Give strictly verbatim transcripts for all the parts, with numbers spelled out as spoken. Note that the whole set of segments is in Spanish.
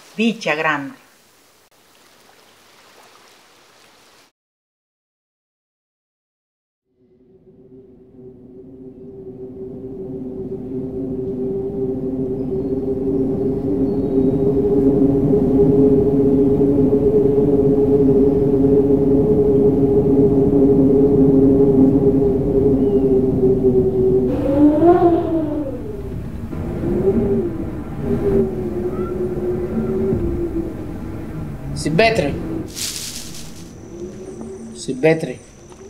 dicha grande. Silvestre. Silvestre.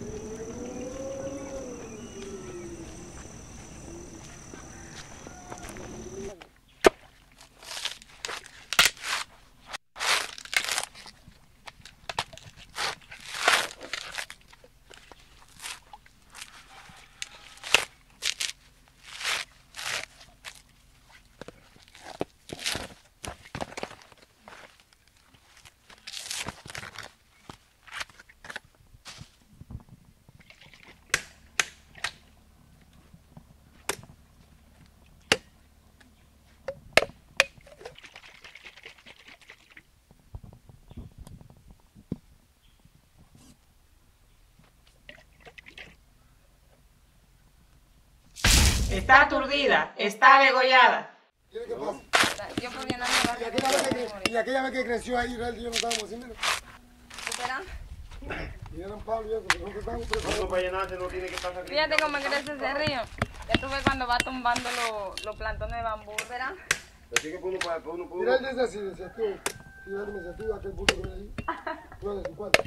Está aturdida, está degollada. ¿Qué pasa? Yo por bien no me Y aquella vez que, y aquella vez que creció ahí, Israel y yo no estábamos así, mira. ¿Espera? Y eran Pablo y eso, pero nosotros estábamos preparados. Para llenarse no tiene que estar sacrificando. Fíjate cómo crece ese río. Ya tú ves cuando va tumbando los lo plantones de bambú, ¿verdad? Así que uno para uno, uno. Israel dice así, decía tú, Israel me decía tú, aquel punto que ahí, no de cincuenta.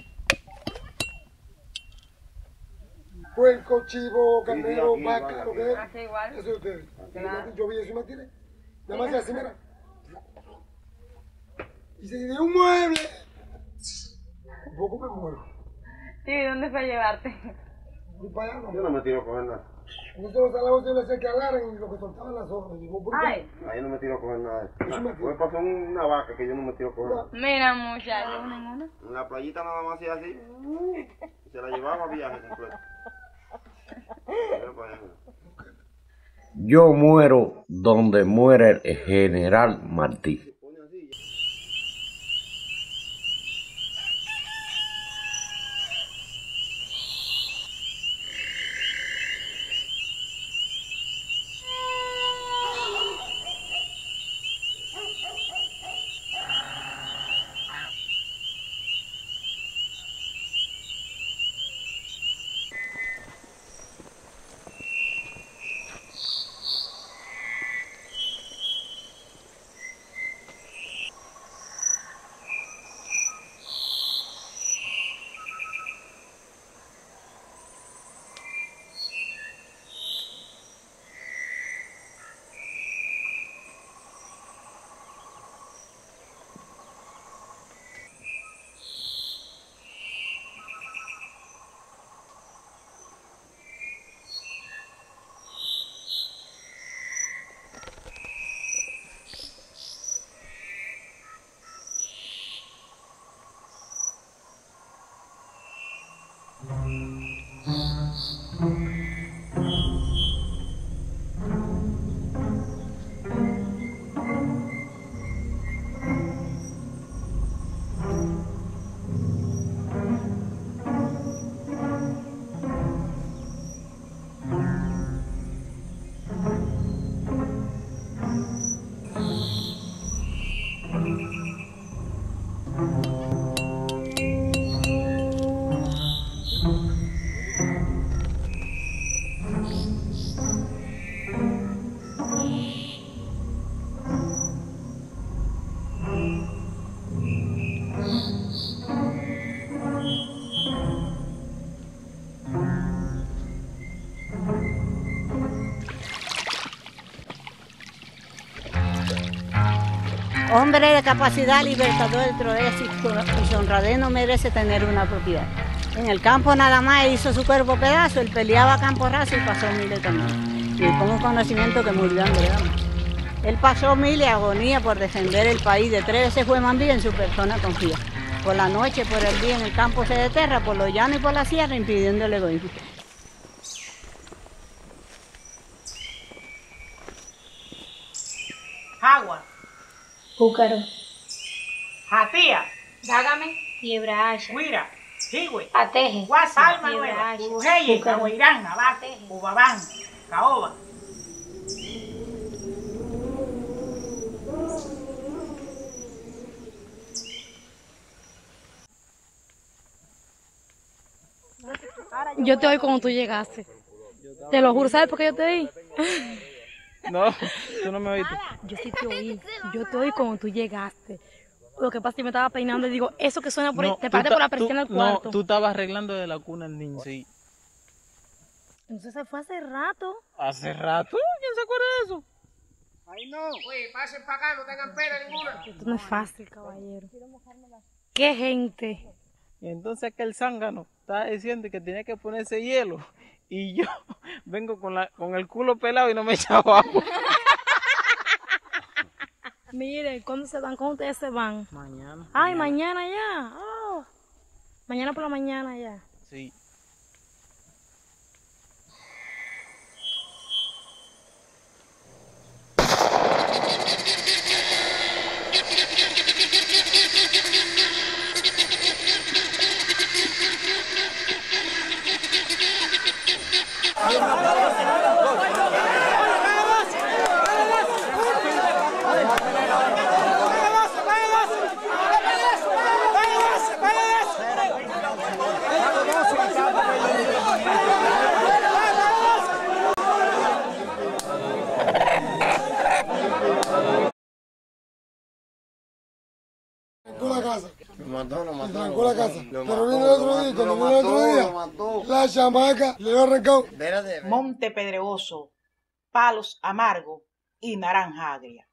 Puerco, chivo, carnero, aquí, vaca, igual, lo que es. Aquí igual. Eso es ustedes. Claro. Yo vi eso y me tiré. Nada más que así, mira. Y se dio un mueble. Un poco me muero. Sí, ¿dónde fue a llevarte? Y para allá no. Yo no me tiro a coger nada. Nosotros los salados yo les decía que agarren y lo que soltaban las hojas. Y digo, ¿por qué? Ay, Ahí no me tiro a coger nada. Eso me Pues pasó una vaca que yo no me tiro a coger. mira muchacho, ninguna. En la playita nada más hacía así. Y se la llevaba a viaje completo. Pero para allá, mira. Yo muero donde muere el general Martí. Hombre de capacidad, libertador, progresista y su honradez no merece tener una propiedad. En el campo nada más hizo su cuerpo pedazo, él peleaba a campo raso y pasó miles también. Y con un conocimiento que murió hambre. Él pasó miles agonía por defender el país, de tres veces fue mandío, en su persona confía. Por la noche, por el día en el campo se deterra, por los llanos y por la sierra, impidiendo el egoísmo. Agua. Púcaro. Jatía, Dágame, Yebraasha, Huira, Higüe, Ateje, Guasa, Palma Nueva, Yebraasha, Urujeye, Cahuairán, Abate, Ubabán, Caoba. Yo te oí cuando tú llegaste. Te lo juro, ¿sabes por qué yo te oí? No, tú no me oíste. Yo sí te oí. Yo te oí cuando tú llegaste. Lo que pasa es que me estaba peinando y digo, eso que suena por ahí, No, te tú parte ta- por la presión del tú- cuarto. No, tú estabas arreglando de la cuna al niño. Sí. Entonces se fue hace rato. ¿Hace rato? ¿Quién se acuerda de eso? Ahí no. Oye, pasen para acá, no tengan pena ninguna. Esto no es fácil, caballero. ¡Qué gente! Y entonces aquel zángano estaba diciendo que tenía que ponerse hielo. Y yo vengo con, la, con el culo pelado y no me echaba agua. Mire, ¿cuándo se van? ¿Cuándo ustedes se van? Mañana. Ay, mañana ya. Oh. Mañana por la mañana ya. Sí. Trancó la casa. Lo mató, lo mató. Trancó la casa. Lo Pero mató, vino el lo otro día, mató, cuando lo vino el otro mató, día, lo mató. la chamaca le dio arrancado. Espérate. Monte pedregoso, palos amargos y naranja agria.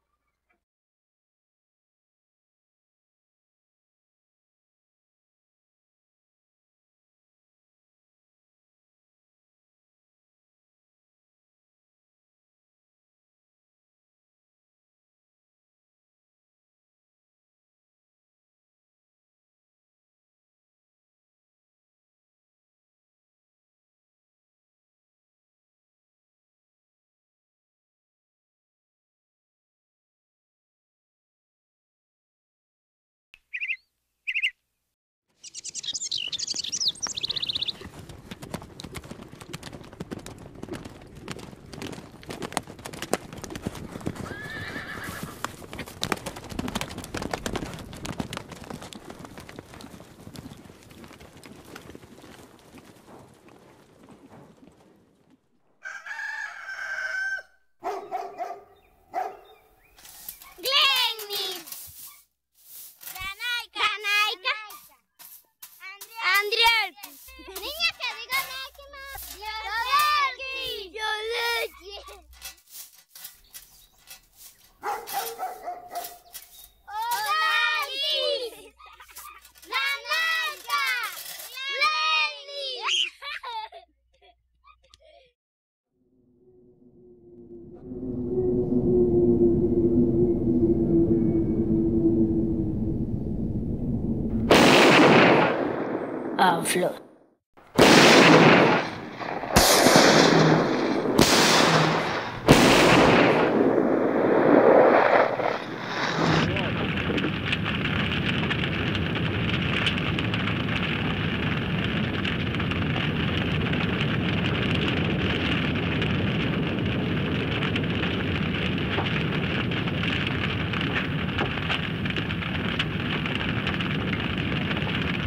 a flor.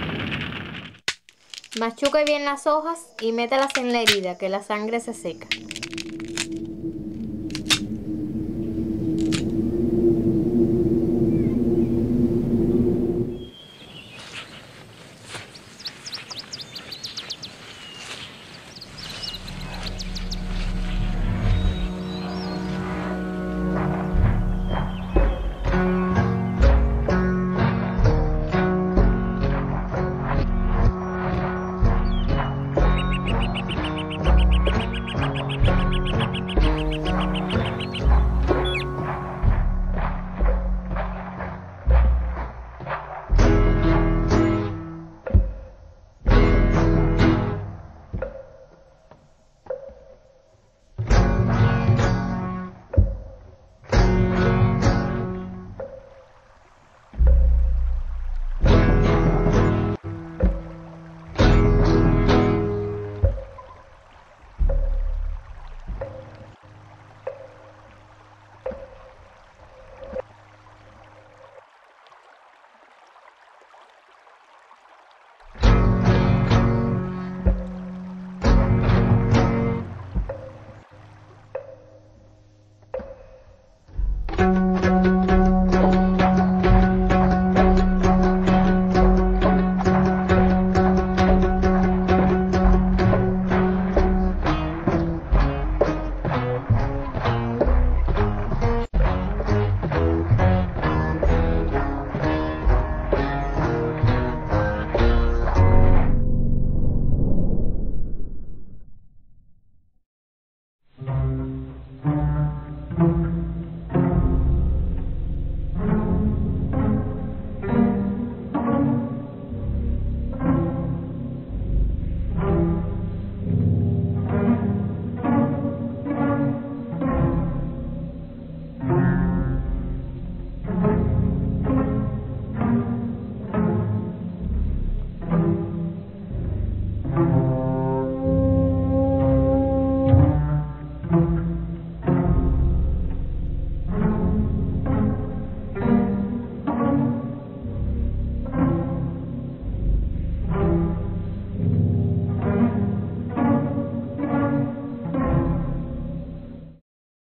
Machuca bien las hojas y mételas en la herida, que la sangre se seca.